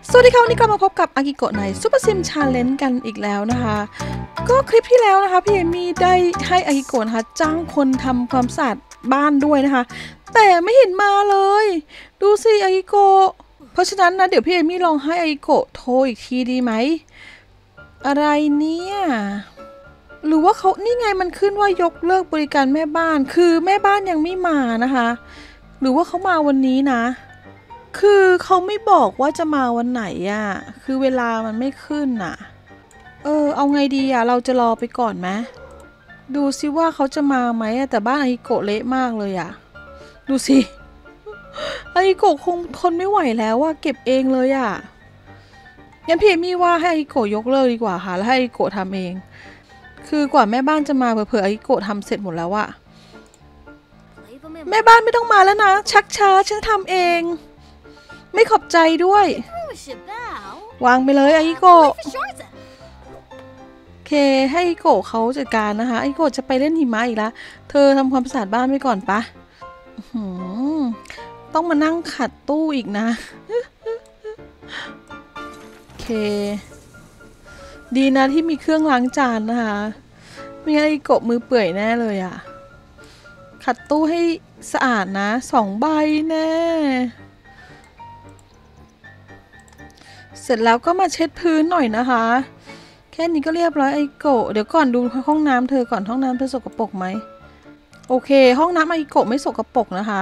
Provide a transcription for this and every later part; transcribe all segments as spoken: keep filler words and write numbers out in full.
สวัสดีค่ะวันนี้กลับมาพบกับอากิโกะในซูเปอร์ซิมชาเลนจ์กันอีกแล้วนะคะก็คลิปที่แล้วนะคะพี่เอมี่ได้ให้อากิโกะนะคะจ้างคนทำความสะอาดบ้านด้วยนะคะแต่ไม่เห็นมาเลยดูสิอากิโกะเพราะฉะนั้นนะเดี๋ยวพี่เอมี่ลองให้อากิโกะโทรอีกทีดีไหมอะไรเนี่ยหรือว่าเขานี่ไงมันขึ้นว่ายกเลิกบริการแม่บ้านคือแม่บ้านยังไม่มานะคะหรือว่าเขามาวันนี้นะคือเขาไม่บอกว่าจะมาวันไหนอะคือเวลามันไม่ขึ้นอะเออเอาไงดีอะเราจะรอไปก่อนไหมดูซิว่าเขาจะมาไหมแต่บ้านอากิโกะเละมากเลยอะดูสิอากิโกะคงทนไม่ไหวแล้วอะเก็บเองเลยอะงั้นพี่เอมี่ว่าให้อากิโกะยกเลิกดีกว่าค่ะแล้วให้อากิโกะทำเองคือกว่าแม่บ้านจะมาเผื่อๆอากิโกะทำเสร็จหมดแล้วอะแม่บ้านไม่ต้องมาแล้วนะชักช้าฉันทำเองไม่ขอบใจด้วยวางไปเลยอากิโกะโอเคให้อากิโกะเขาจัดการนะคะอากิโกะจะไปเล่นหิมะอีกแล้วเธอทำความสะอาดบ้านไปก่อนปะต้องมานั่งขัดตู้อีกนะโอเคดีนะที่มีเครื่องล้างจานนะคะไม่งั้นอากิโกะมือเปื่อยแน่เลยอะขัดตู้ให้สะอาดนะสองใบแน่เสร็จแล้วก็มาเช็ดพื้นหน่อยนะคะแค่นี้ก็เรียบร้อยอากิโกะเดี๋ยวก่อนดูห้องน้ำเธอก่อนห้องน้ำเธอสกปรกไหมโอเคห้องน้ำอากิโกะไม่สกปรกนะคะ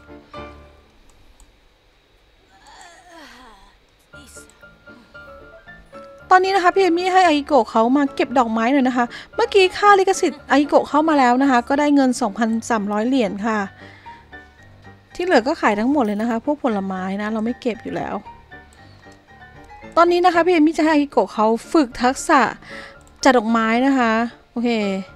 ตอนนี้นะคะพี่เอมี่ให้อากิโกะเขามาเก็บดอกไม้หน่อยนะคะเมื่อกี้ค่าลิขสิทธิ์อากิโกะเข้ามาแล้วนะคะก็ได้เงิน สองพันสามร้อย เหรียญค่ะที่เหลือก็ขายทั้งหมดเลยนะคะพวกผลไม้นะเราไม่เก็บอยู่แล้วตอนนี้นะคะพี่เอมี่จะให้อากิโกะเขาฝึกทักษะจัดดอกไม้นะคะโอเค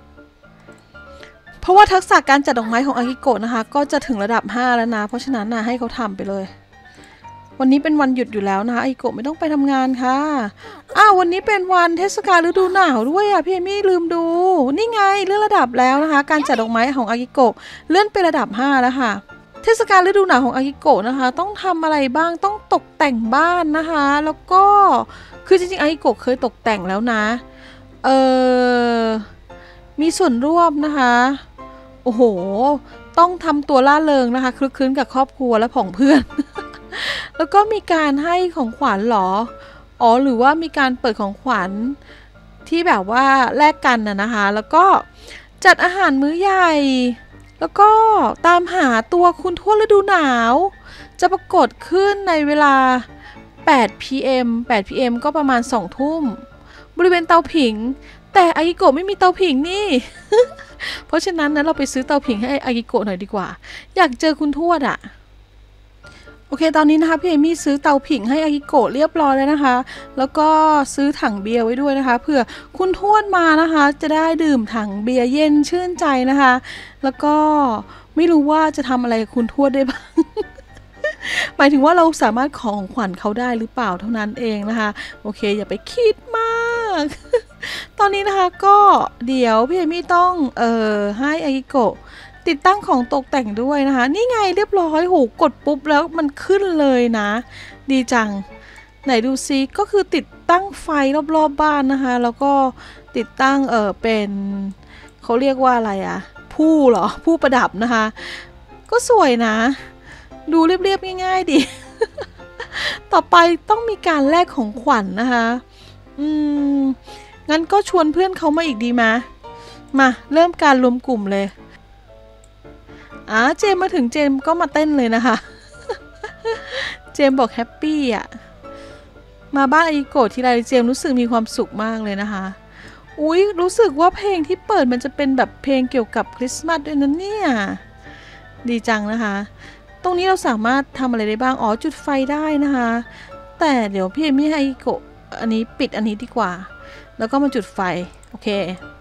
เพราะว่าทักษะการจัดดอกไม้ของอากิโกะนะคะก็จะถึงระดับห้าแล้วนะเพราะฉะนั้นนะให้เขาทำไปเลยวันนี้เป็นวันหยุดอยู่แล้วนะคะอากิโกะไม่ต้องไปทำงานค่ะอ้าววันนี้เป็นวันเทศกาลฤดูหนาวด้วยอ่ะพี่เอมี่ลืมดูนี่ไงเลื่อนระดับแล้วนะคะการจัดดอกไม้ของอากิโกะเลื่อนไประดับห้าแล้วค่ะเทศกาลฤดูหนาวของอากิโกะนะคะต้องทำอะไรบ้างต้องตกแต่งบ้านนะคะแล้วก็คือจริงๆอากิโกะเคยตกแต่งแล้วนะเออมีส่วนร่วมนะคะโอ้โหต้องทำตัวล่าเริงนะคะคลึกคลื้นกับครอบครัวและผองเพื่อนแล้วก็มีการให้ของขวัญหรออ๋อหรือว่ามีการเปิดของขวัญที่แบบว่าแลกกันนะนะคะแล้วก็จัดอาหารมื้อใหญ่แล้วก็ตามหาตัวคุณทวดฤดูหนาวจะปรากฏขึ้นในเวลา แปด พี เอ็ม แปด พี เอ็ม ก็ประมาณ สอง ทุ่มบริเวณเตาผิงแต่อากิโกะไม่มีเตาผิงนี่ เพราะฉะนั้นนะเราไปซื้อเตาผิงให้อากิโกะหน่อยดีกว่าอยากเจอคุณทวดอะโอเคตอนนี้นะคะพี่เอมี่ซื้อเตาผิงให้อากิโกะเรียบร้อยแล้วนะคะแล้วก็ซื้อถังเบียร์ไว้ด้วยนะคะเผื่อคุณทวดมานะคะจะได้ดื่มถังเบียร์เย็นชื่นใจนะคะแล้วก็ไม่รู้ว่าจะทำอะไรคุณทวดได้บ้าง หมายถึงว่าเราสามารถขอของขวัญเขาได้หรือเปล่าเท่านั้นเองนะคะโอเคอย่าไปคิดมาก ตอนนี้นะคะก็เดี๋ยวพี่เอมี่ต้องเอ่อให้อากิโกะติดตั้งของตกแต่งด้วยนะคะนี่ไงเรียบร้อยโหกดปุ๊บแล้วมันขึ้นเลยนะดีจังไหนดูซิก็คือติดตั้งไฟรอบๆ บ, บ้านนะคะแล้วก็ติดตั้งเออเป็นเขาเรียกว่าอะไรอะผู้เหรอผู้ประดับนะคะก็สวยนะดูเรียบๆง่ายๆดิ ต่อไปต้องมีการแลกของขวัญ นะคะอืมงั้นก็ชวนเพื่อนเขามาอีกดีไหมมาเริ่มการรวมกลุ่มเลยอ่าเจมมาถึงเจมก็มาเต้นเลยนะคะ เจมบอกแฮปปี้อ่ะมาบ้านอากิโกะทีไรเจมรู้สึกมีความสุขมากเลยนะคะอุ๊ยรู้สึกว่าเพลงที่เปิดมันจะเป็นแบบเพลงเกี่ยวกับคริสต์มาสด้วยนะเนี่ยดีจังนะคะตรงนี้เราสามารถทำอะไรได้บ้างอ๋อจุดไฟได้นะคะแต่เดี๋ยวพี่เอมี่ให้อากิโกะอันนี้ปิดอันนี้ดีกว่าแล้วก็มาจุดไฟโอเค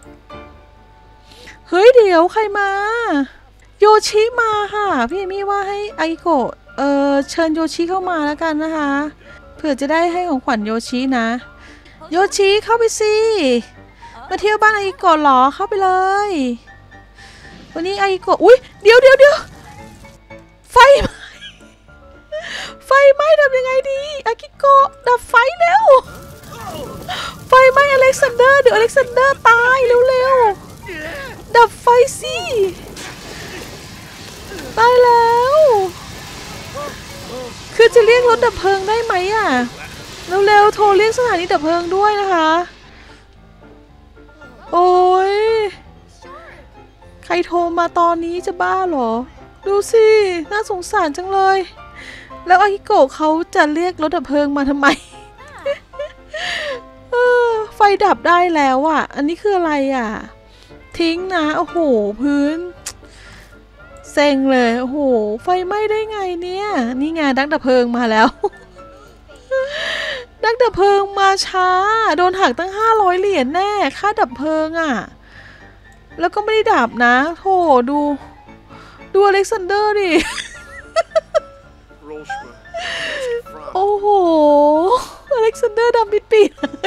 เฮ้ยเดี๋ยวใครมาโยชิมาค่ะพี่เอมี่ว่าให้อากิโกะเออเชิญโยชิเข้ามาแล้วกันนะคะเผื่อจะได้ให้ของขวัญโยชินะโยชิเข้าไปสิมาเที่ยวบ้านอากิโกะหรอเข้าไปเลยวันนี้อากิโกะอุ๊ยเดี๋ยวเดี๋ยวเดี๋ยวไฟไหม้ไฟไหม้ทำยังไงดีอากิโกะดับไฟเร็วไฟไหม้อเล็กซานเดอร์เดี๋ยวอเล็กซานเดอร์ตายเร็วๆดับไฟสิตายแล้วคือจะเรียกรถดับเพลิงได้ไหมอ่ะเร็วๆโทรเรียกสถานีดับเพลิงด้วยนะคะโอ้ยใครโทรมาตอนนี้จะบ้าเหรอดูสิน่าสงสารจังเลยแล้วอากิโกะเขาจะเรียกรถดับเพลิงมาทำไม เออไฟดับได้แล้วอ่ะอันนี้คืออะไรอ่ะทิ้งนะโอ้โหพื้นเซ็งเลยโอ้โหไฟไหม้ได้ไงเนี่ยนี่ไงนักดับเพลิงมาแล้ว นักดับเพลิงมาช้าโดนหักตั้งห้าร้อยเหรียญแน่ค่าดับเพลิงอ่ะแล้วก็ไม่ได้ดับนะโธ่ดูดูอเล็กซานเดอร์ดิ โอ้โหอเล็กซานเดอร์ดำปิดปี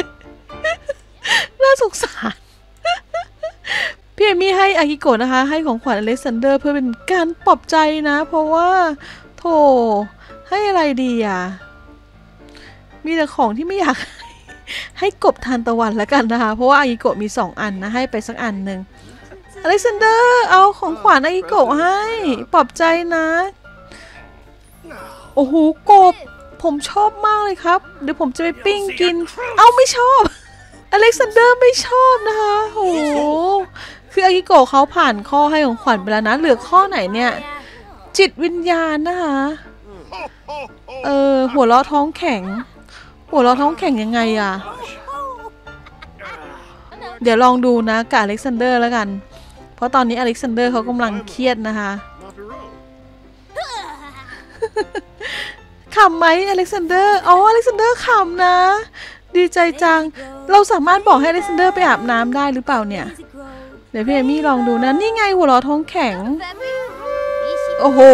น่าสงสารพี่เอมี่ให้อากิโกะนะคะให้ของขวัญอเล็กซานเดอร์เพื่อเป็นการปลอบใจนะเพราะว่าโธ่ให้อะไรดีอ่ะมีแต่ของที่ไม่อยากให้กบทานตะวันแล้วกันนะคะเพราะว่าอากิโกะมีสองอันนะให้ไปสักอันหนึ่งอเล็กซานเดอร์เอาของขวัญอากิโกะให้ปลอบใจนะโอ้โหกบผมชอบมากเลยครับเดี๋ยวผมจะไปปิ้งกินเอาไม่ชอบอเล็กซานเดอร์ไม่ชอบนะคะโอ้โหคืออากิโกะเขาผ่านข้อให้ของขวัญไปแล้วนะเหลือข้อไหนเนี่ยจิตวิญญาณนะคะเออหัวเราะท้องแข็งหัวเราะท้องแข็งยังไงอะเดี๋ยวลองดูนะกับอเล็กซานเดอร์แล้วกันเพราะตอนนี้อเล็กซานเดอร์เขากำลังเครียดนะคะขำไหมอเล็กซานเดอร์อ๋ออเล็กซานเดอร์ขำนะดีใจจังเราสามารถบอกให้อเล็กซานเดอร์ไปอาบน้ำได้หรือเปล่าเนี่ยเดี๋ยวพี่เอมี่ลองดูนะนี่ไงหัวเราะท้องแข็งโอ้โห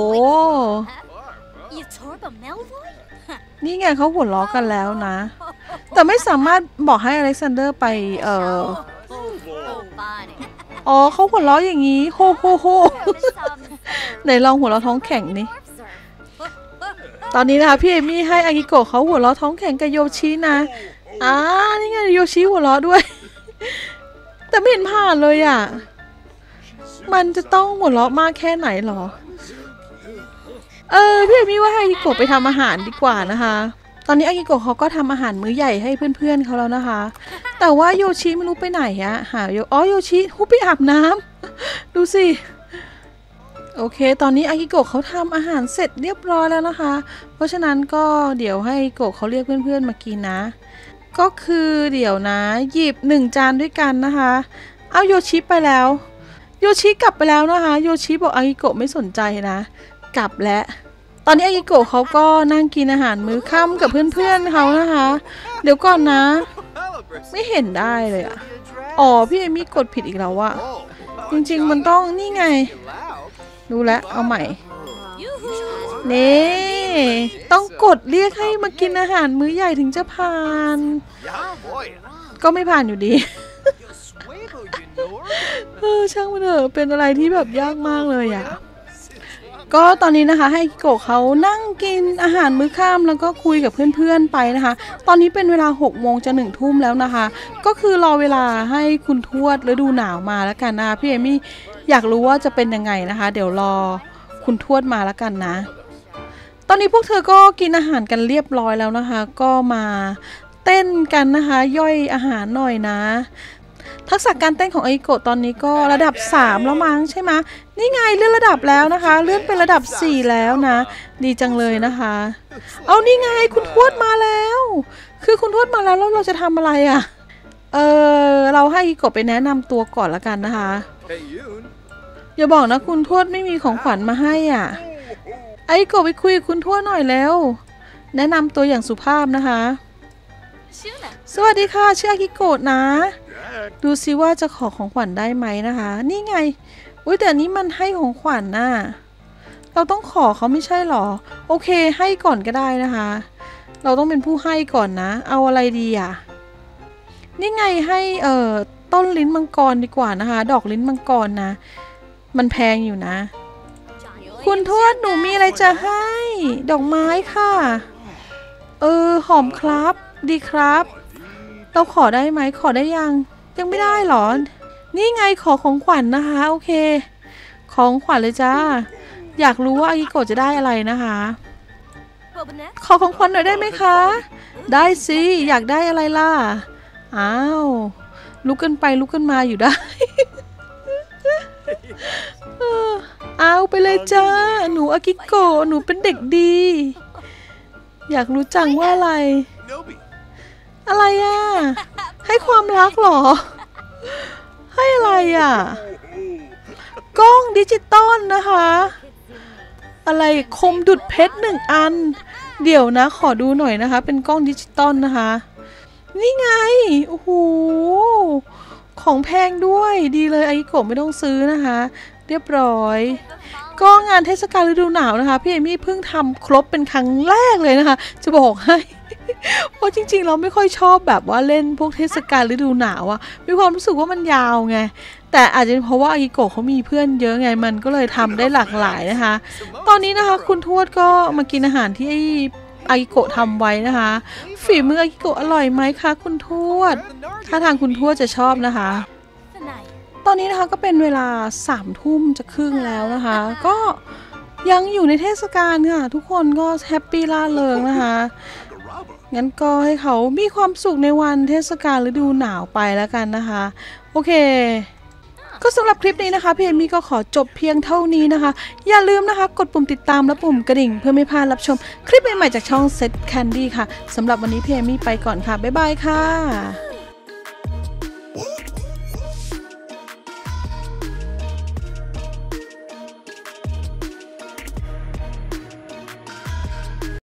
นี่ไงเขาหัวเราะกันแล้วนะแต่ไม่สามารถบอกให้อเล็กซานเดอร์ไปเอ่ออ๋อเขาหัวเราะอย่างนี้โฮโฮโฮไหนลองหัวเราะท้องแข็งนี่ตอนนี้นะคะพี่เอมี่ให้อากิโกะเขาหัวเราะท้องแข็งกับโยชินะอ่านี่ไงโยชิหัวเราะด้วยแต่ไม่เห็นผ่านเลยอ่ะมันจะต้องหัวเราะมากแค่ไหนหรอเออพี่เอมี่ว่าให้อากิโกะไปทำอาหารดีกว่านะคะตอนนี้อากิโกะเขาก็ทำอาหารมื้อใหญ่ให้เพื่อนๆเขาแล้วนะคะแต่ว่าโยชิไม่รู้ไปไหนอะหาโยอ๋อโยชิฮุบไปอาบน้ำดูสิโอเคตอนนี้อากิโกะเขาทำอาหารเสร็จเรียบร้อยแล้วนะคะเพราะฉะนั้นก็เดี๋ยวให้อากิโกะเขาเรียกเพื่อนๆมากินนะก็คือเดี๋ยวนะหยิบหนึ่งจานด้วยกันนะคะเอาโยชิไปแล้วโยชิกลับไปแล้วนะคะโยชิบอกอากิโกะไม่สนใจนะกลับแล้วตอนนี้อากิโกะเขาก็นั่งกินอาหารมื้อค่ำกับเพื่อนๆเขานะคะเดี๋ยวก่อนนะไม่เห็นได้เลยอะอ๋อพี่เอมี่กดผิดอีกแล้วอะจริงๆมันต้องนี่ไงดูแลเอาใหม่นี่ต้องกดเรียกให้มากินอาหารมื้อใหญ่ถึงจะผ่านก็ไม่ผ่านอยู่ดีเออช่างมันเถอะเป็นอะไรที่แบบยากมากเลยอะก็ตอนนี้นะคะให้อากิโกะเขานั่งกินอาหารมื้อค่ำแล้วก็คุยกับเพื่อนๆไปนะคะตอนนี้เป็นเวลาหกโมงจะหนึ่งทุ่มแล้วนะคะก็คือรอเวลาให้คุณทวดฤดูหนาวมาแล้วกันนะพี่เอมี่อยากรู้ว่าจะเป็นยังไงนะคะเดี๋ยวรอคุณทวดมาแล้วกันนะตอนนี้พวกเธอก็กินอาหารกันเรียบร้อยแล้วนะคะก็มาเต้นกันนะคะย่อยอาหารหน่อยนะทักษะการเต้นของอากิโกะตอนนี้ก็ระดับสามแล้วมั้งใช่ไหมนี่ไงเลื่อนระดับแล้วนะคะเลื่อนเป็นระดับสี่แล้วนะดีจังเลยนะคะเอานี่ไงคุณทวดมาแล้วคือคุณทวดมาแล้วแล้วเราจะทำอะไรอ่ะเออเราให้อากิโกะไปแนะนำตัวก่อนละกันนะคะอย่าบอกนะคุณทวดไม่มีของขวัญมาให้อ่ะอากิโกะไปคุยกับคุณทวดหน่อยแล้วแนะนำตัวอย่างสุภาพนะคะสวัสดีค่ะชื่ออากิโกะนะดูซิว่าจะขอของขวัญได้ไหมนะคะนี่ไงอุ้ยแต่อันนี้มันให้ของขวัญน่ะเราต้องขอเขาไม่ใช่หรอโอเคให้ก่อนก็ได้นะคะเราต้องเป็นผู้ให้ก่อนนะเอาอะไรดีอ่ะนี่ไงให้เอ่อต้นลิ้นมังกรดีกว่านะคะดอกลิ้นมังกรนะมันแพงอยู่นะคุณทวดหนูมีอะไรจะให้ดอกไม้ค่ะเออหอมครับดีครับเราขอได้ไหมขอได้ยังยังไม่ได้หรอนี่ไงขอของขวัญ นะคะโอเคของขวัญเลยจ้าอยากรู้ว่าอากิโกะจะได้อะไรนะคะขอของขวัญหน่อยได้ไหมคะได้สิอยากได้อะไรล่ะอ้าวลุกขึ้นไปลุกขึ้นมาอยู่ได้ เอาไปเลยจ้าหนูอากิโกะหนูเป็นเด็กดีอยากรู้จังว่าอะไรอะไรอ่ะให้ความรักเหรอให้อะไรอ่ะกล้องดิจิตอลนะคะอะไรคมดุจเพชรหนึ่งอันเดี๋ยวนะขอดูหน่อยนะคะเป็นกล้องดิจิตอลนะคะนี่ไงโอ้โหของแพงด้วยดีเลยอากิโกะไม่ต้องซื้อนะคะเรียบร้อยก็งานเทศกาลฤดูหนาวนะคะพี่เอมี่เพิ่งทำครบเป็นครั้งแรกเลยนะคะจะบอกให้ เพราะจริงๆเราไม่ค่อยชอบแบบว่าเล่นพวกเทศกาลฤดูหนาวอะมีความรู้สึกว่ามันยาวไงแต่อาจจะเพราะว่าอากิโกะเขามีเพื่อนเยอะไงมันก็เลยทำได้หลากหลายนะคะตอนนี้นะคะคุณทวดก็มากินอาหารที่อากิโกะทำไว้นะคะฝีมืออากิโกะอร่อยไหมคะคุณทวดถ้าทางคุณทวดจะชอบนะคะตอนนี้นะคะก็เป็นเวลาสามทุ่มจะครึ่งแล้วนะคะก็ยังอยู่ในเทศกาลค่ะทุกคนก็แฮปปี้ร่าเริงนะคะงั้นก็ให้เขามีความสุขในวันเทศกาลฤดูหนาวไปแล้วกันนะคะโอเคก็สำหรับคลิปนี้นะคะพี่เอมี่ก็ขอจบเพียงเท่านี้นะคะอย่าลืมนะคะกดปุ่มติดตามและปุ่มกระดิ่งเพื่อไม่พลาดรับชมคลิปใหม่ๆจากช่อง Set Candy ค่ะสำหรับวันนี้พี่เอมี่ไปก่อนค่ะบ๊ายบายค่ะ